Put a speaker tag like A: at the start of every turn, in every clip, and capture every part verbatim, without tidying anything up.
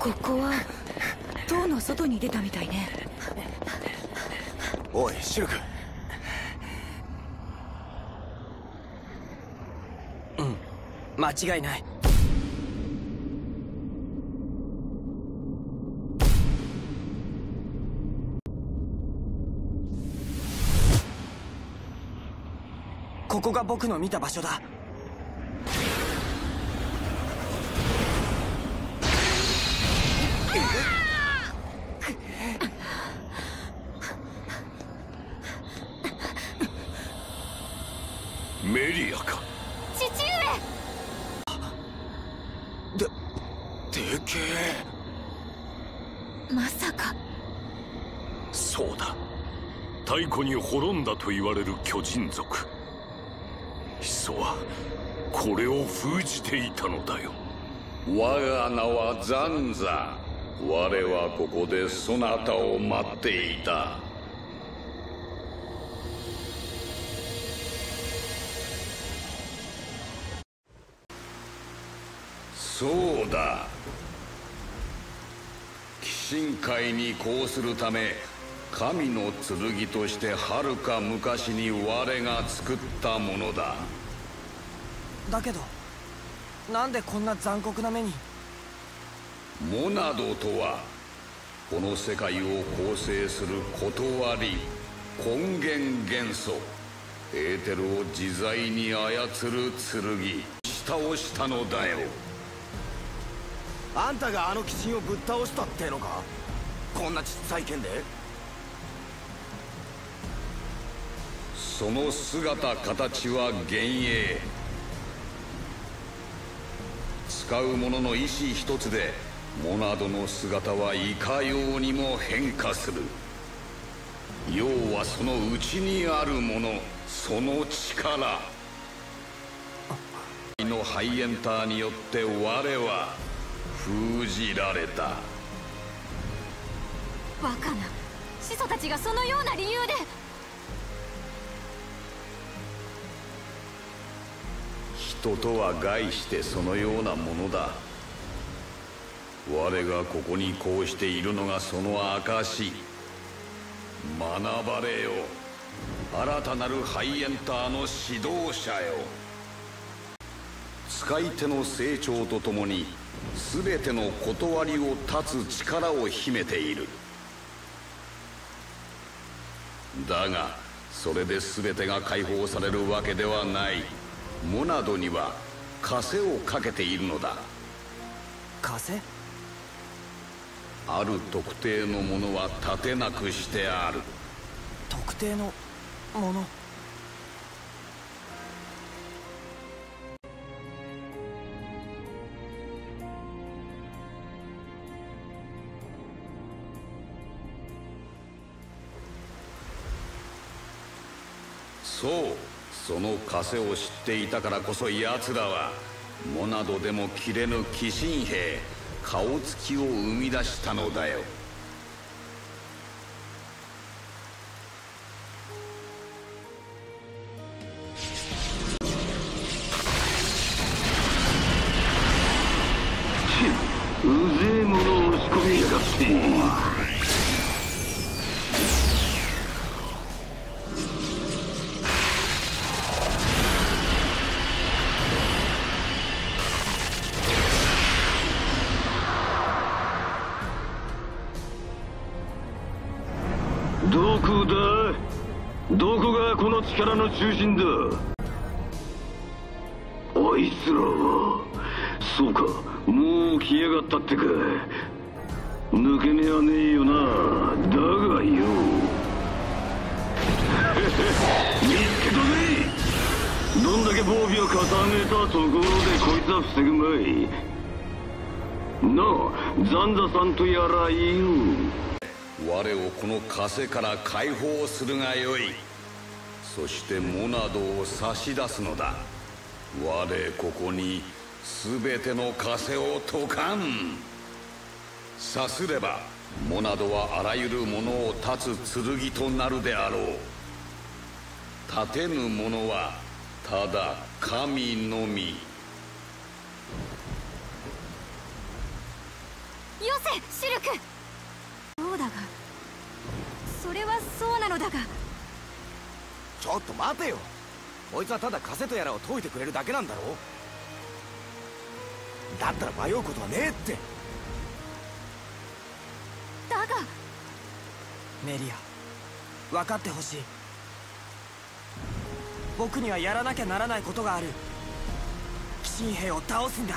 A: ここは塔の外に出たみたいね。
B: おいシルク。
C: うん、間違いない。ここが僕の見た場所だ。
D: メリアか。
E: 父上。
B: で、でけ
A: え。まさか。
D: そうだ、太古に滅んだと言われる巨人族。ヒソはこれを封じていたのだよ。
F: 我が名はザンザ。我はここでそなたを待っていた。そうだ、鬼神界に呼応するため神の剣としてはるか昔に我が作ったものだ。
C: だけどなんでこんな残酷な目に。
F: モナドとはこの世界を構成する断り、根源元素エーテルを自在に操る剣、下をしたのだよ。
B: あんたがあの鬼神をぶっ倒したってのか。こんなちっさい剣で。
F: その姿形は幻影。使う者の意志一つでモナドの姿はいかようにも変化する。要はその内にあるもの、その力のハイエンターによって我は封じられた。
E: バカな始祖たちがそのような理由で。
F: 人とは概してそのようなものだ。我がここにこうしているのがその証。学ばれよ、新たなるハイエンターの指導者よ。使い手の成長とともに全ての断りを断つ力を秘めている。だがそれで全てが解放されるわけではない。モナドには枷をかけているのだ。
C: 枷？
F: ある特定のものは立てなくしてある。
C: 特定のもの？
F: そう、その枷を知っていたからこそ奴らはモナドでも切れぬ鬼神兵顔つきを生み出したのだよ。
G: うぜえものを押し込みやがって。どこだ？どこがこの力の中心だ？あいつらはそうか、もう来やがったってか。抜け目はねえよな。だがよ見つけたぜ。どんだけ防備を重ねたところでこいつは防ぐまいなあ。ザンザさんとやらいいよ。
F: 我をこの枷から解放するがよい。そしてモナドを差し出すのだ。我ここに全ての枷を解かん。さすればモナドはあらゆるものを断つ剣となるであろう。断てぬものはただ神のみ。
E: よせシルク。そうだが、それはそうなのだが。
B: ちょっと待てよ。こいつはただカセとやらを解いてくれるだけなんだろ。だったら迷うことはねえって。
E: だが
C: メリア、分かってほしい。僕にはやらなきゃならないことがある。鬼神兵を倒すんだ。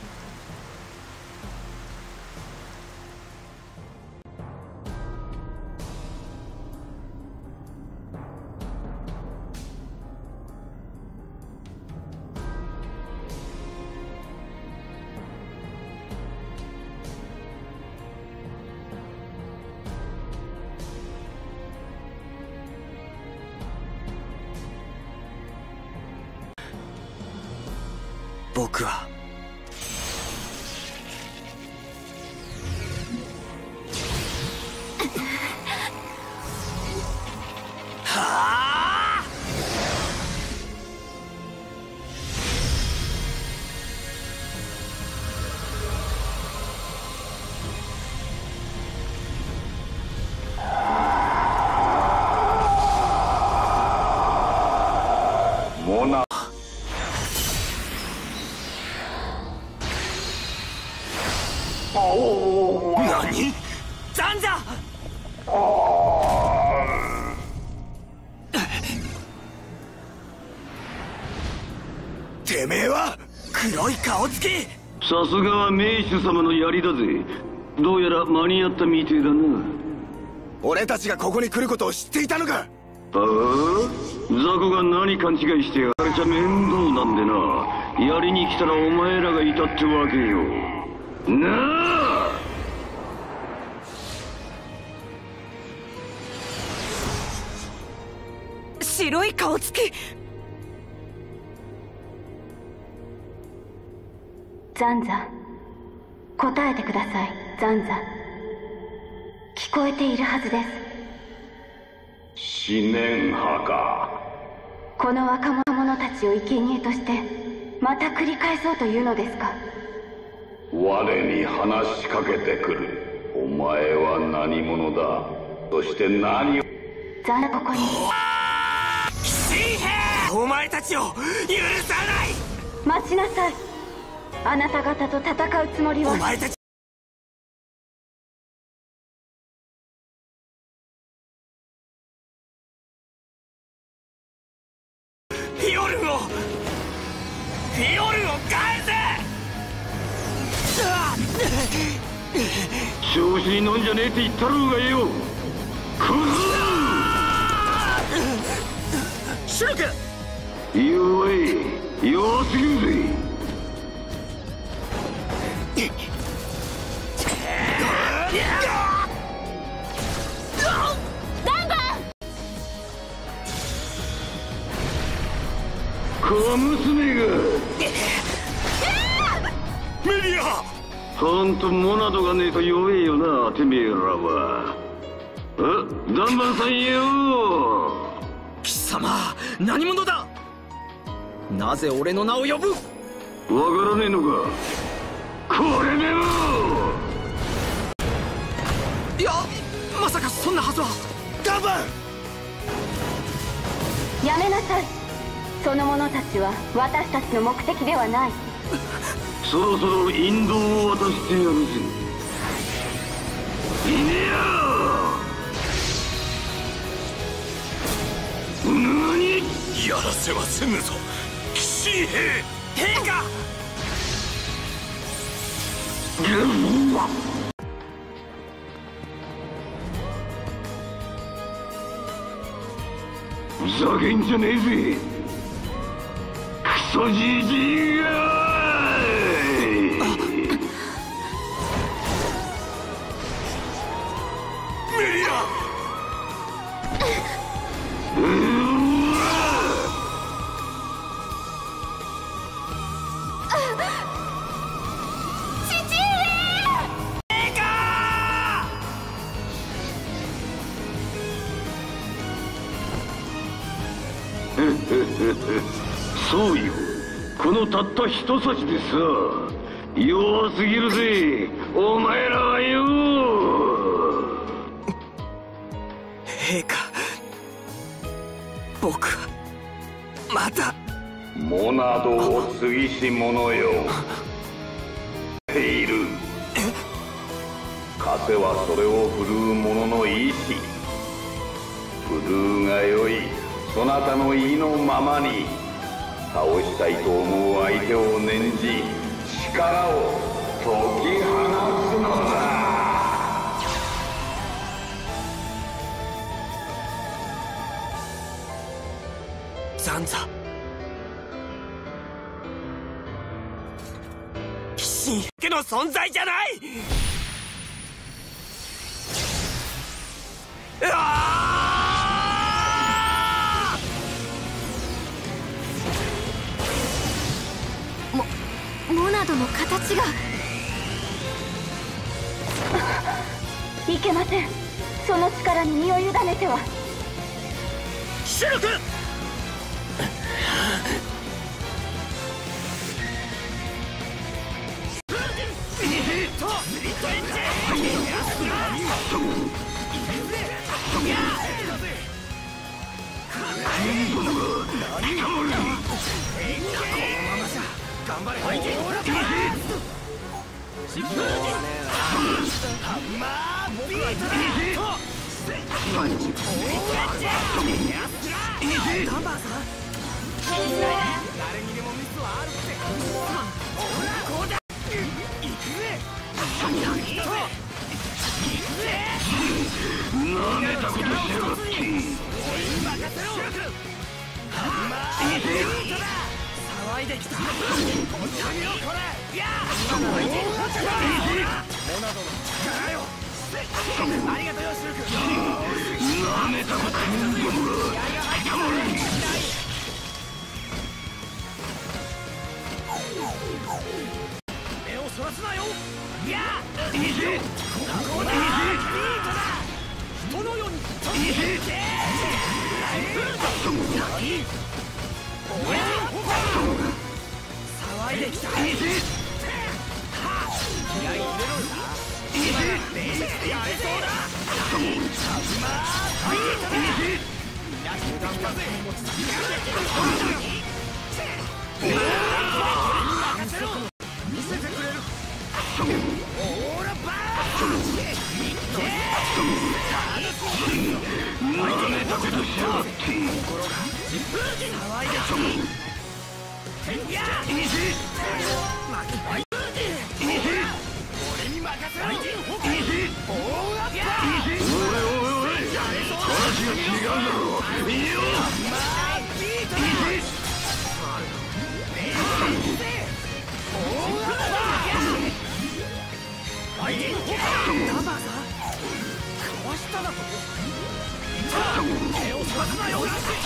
C: 僕ははあ
F: モナ
B: 何？
C: ザンザ！
B: てめえは
C: 黒い顔つき！
G: さすがは名手様の槍だぜ。どうやら間に合ったみてえだな。
B: 俺たちがここに来ることを知っていたのか。
G: ああ、雑魚が何勘違いしてやれちゃ面倒なんでな。槍に来たらお前らがいたってわけよなあ。
A: 白い顔つき。
H: ザンザ、答えてください。ザンザ、聞こえているはずです。
F: 思念派か。
H: この若者たちを生贄としてまた繰り返そうというのですか。
F: 我に話しかけてくる。お前は何者だ。そして何を。
H: ザンザ、ここに。
C: 新兵！お前たちを許さない！
H: 待ちなさい。あなた方と戦うつもりは。
C: お前たちフィオルンをフィオルンを返せ！
G: 調子に乗んじゃねえって言ったろうがよ。クズ！
B: シルク！
G: 弱い、弱すぎるぜ。小娘が
B: メリア！
G: ほんとモナドがねえと弱えよな、てめえらは。あ、ダンバンさんよ。
C: 貴様、何者だ？なぜ俺の名を呼ぶ？
G: わからねえのか。これでも。
C: いや、まさかそんなはずは。
B: ダンバン！
H: やめなさい。その者たちは私たちの目的ではない。
G: そろそろ引導を渡してやるぜ。いねえよ。何？
D: やらせはせぬぞ騎士兵。
C: 陛下！
G: ふざけんじゃねえぜクソじじいが。
D: メリア！そうよ、このたった一刺しでさ、
G: 弱すぎるぜお前らはよ。
C: 陛下、僕はまた
F: モナドを継ぎし者よ。ている。風はそれを振るう者の意志。振るうがよい、そなたの意のままに。倒したいと思う相手を念じ、力を解き放つのだ。
C: ザンザ、騎士家の存在じゃない。うわ
E: モナドの形が。
H: いけません。その力に身を委ねては。
C: シルク。
B: 頑張れ。誰にでもミスはあるって。こうだ。行くぜ。
G: なめたことしやがって。
B: 任せろ。騒いできた。こっち見ろこれ。いやモナドの力よ。ありがとうよシルク。
G: なめたこと言うのが
B: 目をそらすなよ。いや
G: いいぜ。
B: ここだ。ビートだ。人のようにいいぜ。騒いできた。いいぜ。気合い入れろよ。いいぜ。やれそうだ。まあ、いいぜ。やってきたぜ。任せろ。見せてくれる。オーラバー。
G: なめたことしやがって。
B: 騒いできた。いやいいぜ。俺に任せろ。いいぜ。おーアッパー。いいぜ。
G: おいおいおい、話が違うだろ。いいよ。
B: まあビートだ。いいぜ。おーアッパー。いいぜ。ダバーさんかわしただと。手をそらすなよ。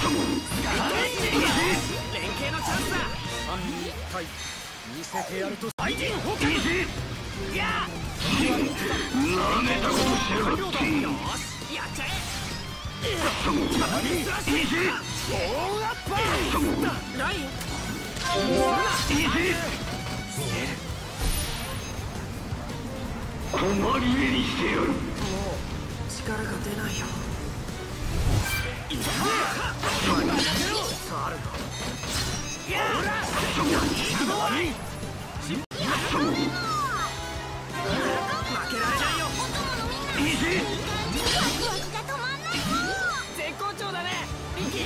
B: 連携のチャンスだ。三人一体見せてやると。相手捕獲。いいぜ。いや
G: なめたことしやがって。
B: よしやっちゃえ。いいぜ。オーアッパー。ライン
G: いいぜ。困り目にしてやる。
C: もう力が出ないよ。
B: いいぜ。さあるか。いやほら。負けられないよ。
G: いいぜ。
B: 絶好調だね。リキ。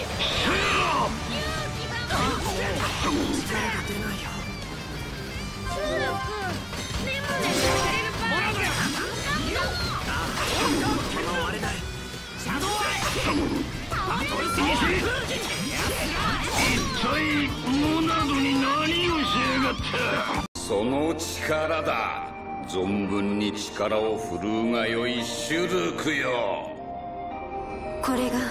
C: 力が出ないよ。
G: 一体モナドに何をしやがった。
F: その力だ。存分に力を振るうがよいシュルクよ。
H: これが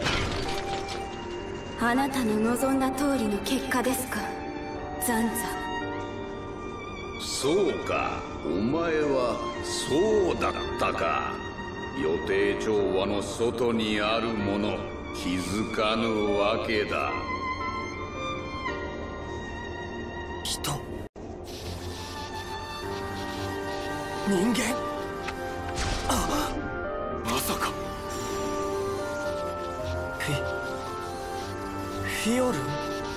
H: あなたの望んだ通りの結果ですか、ザンザ。
F: そうか、お前はそうだったか。予定調和の外にあるもの、気づかぬわけだ。
C: 人人間。
D: あ、まさか
C: フィフィオルン。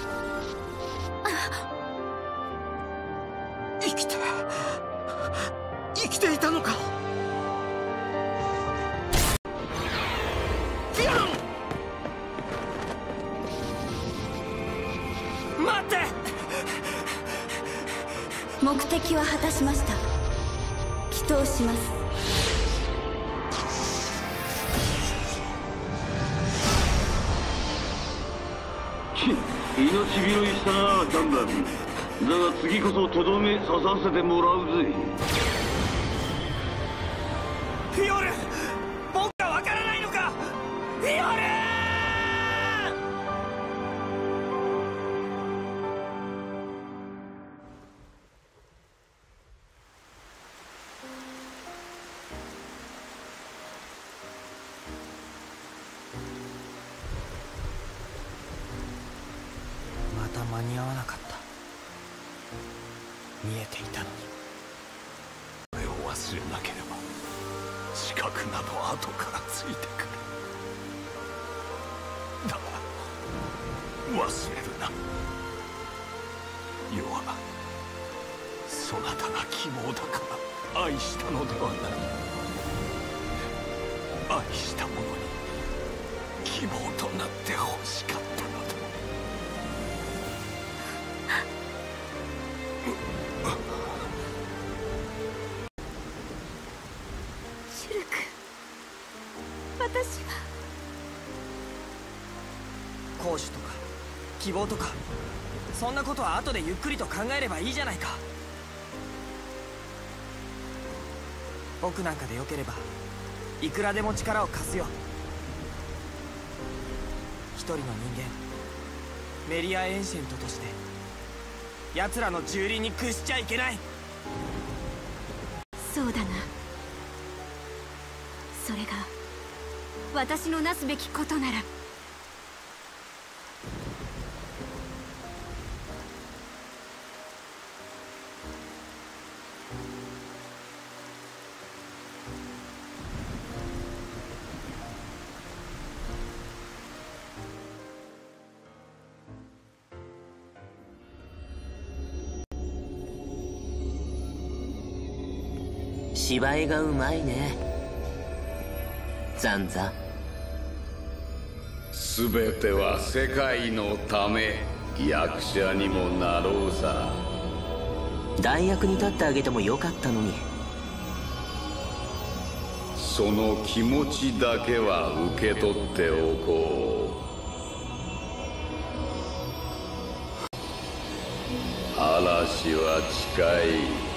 C: 生きて生きていたのか。フィオルン、待って。
H: 目的は果たしました。祈祷します。
G: 命拾いしたな、ザンダン。だが次こそとどめ刺させてもらうぜ。
C: フィオルン、僕がわからないのか。フィオルン。また間に合わなかった。見えていたのに。
D: これを忘れなければ死角など後からついてくる。だが忘れるな。世はそなたが希望だから愛したのではない。愛した者に希望となって欲しかったのだ。
E: シュルク、私は
C: 攻守とか希望とか、そんなことは後でゆっくりと考えればいいじゃないか。僕なんかでよければいくらでも力を貸すよ。一人の人間メリア・エンシェントとして奴らの蹂躙に屈しちゃいけない。
E: そうだな。それが私のなすべきことなら。
I: 芝居がうまいね、ザンザ。
F: 全ては世界のため。役者にもなろうさ。
I: 代役に立ってあげてもよかったのに。
F: その気持ちだけは受け取っておこう。嵐は近い。